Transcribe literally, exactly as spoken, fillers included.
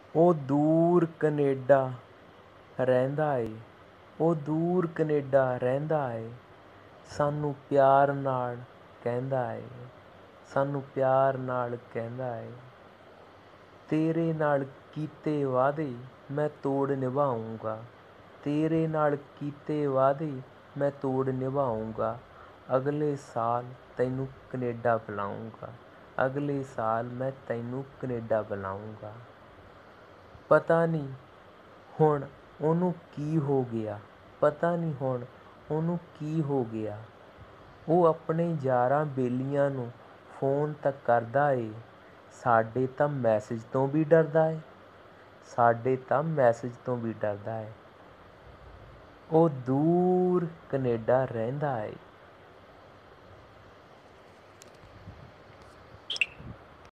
ਉਹ ਦੂਰ ਕਨੇਡਾ ਰਹਿੰਦਾ ਏ, ਉਹ ਦੂਰ ਕਨੇਡਾ ਰਹਿੰਦਾ ਏ, ਸਾਨੂੰ ਪਿਆਰ ਨਾਲ ਕਹਿੰਦਾ ਏ, ਸਾਨੂੰ ਪਿਆਰ ਨਾਲ ਕਹਿੰਦਾ ਏ। ਤੇਰੇ ਨਾਲ ਕੀਤੇ ਵਾਅਦੇ ਮੈਂ ਤੋੜ ਨਿਭਾਊਂਗਾ, ਤੇਰੇ ਨਾਲ ਕੀਤੇ ਵਾਅਦੇ ਮੈਂ ਤੋੜ ਨਿਭਾਊਂਗਾ। ਅਗਲੇ ਸਾਲ ਤੈਨੂੰ ਕਨੇਡਾ ਬੁਲਾਊਂਗਾ, ਅਗਲੇ ਸਾਲ ਮੈਂ ਤੈਨੂੰ ਕਨੇਡਾ ਬੁਲਾਊਂਗਾ। ਪਤਾ ਨਹੀਂ ਹੁਣ ਉਹਨੂੰ ਕੀ ਹੋ ਗਿਆ, ਪਤਾ ਨਹੀਂ ਹੁਣ ਉਹਨੂੰ ਕੀ ਹੋ ਗਿਆ। ਉਹ ਆਪਣੇ ਯਾਰਾਂ ਬੇਲੀਆਂ ਨੂੰ ਫੋਨ ਤਾਂ ਕਰਦਾ ਏ, ਸਾਡੇ ਤਾਂ ਮੈਸੇਜ ਤੋਂ ਵੀ ਡਰਦਾ ਏ, ਸਾਡੇ ਤਾਂ ਮੈਸੇਜ ਤੋਂ ਵੀ ਡਰਦਾ ਏ। ਉਹ ਦੂਰ ਕਨੇਡਾ ਰਹਿੰਦਾ ਏ।